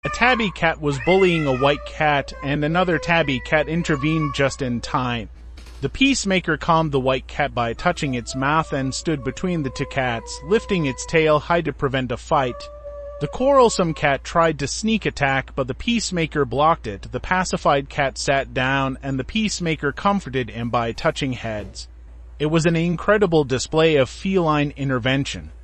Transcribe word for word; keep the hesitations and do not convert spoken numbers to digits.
A tabby cat was bullying a white cat, and another tabby cat intervened just in time. The peacemaker calmed the white cat by touching its mouth and stood between the two cats, lifting its tail high to prevent a fight. The quarrelsome cat tried to sneak attack, but the peacemaker blocked it. The pacified cat sat down, and the peacemaker comforted him by touching heads. It was an incredible display of feline intervention.